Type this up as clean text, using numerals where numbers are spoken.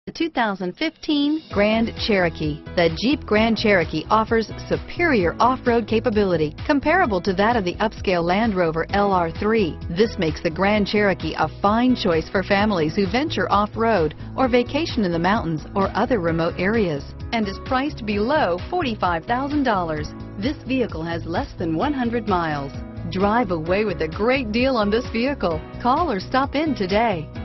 The 2015 Grand Cherokee. The Jeep Grand Cherokee offers superior off-road capability comparable to that of the upscale Land Rover LR3. This makes the Grand Cherokee a fine choice for families who venture off-road or vacation in the mountains or other remote areas, and is priced below $45,000. This vehicle has less than 100 miles. Drive away with a great deal on this vehicle. Call or stop in today.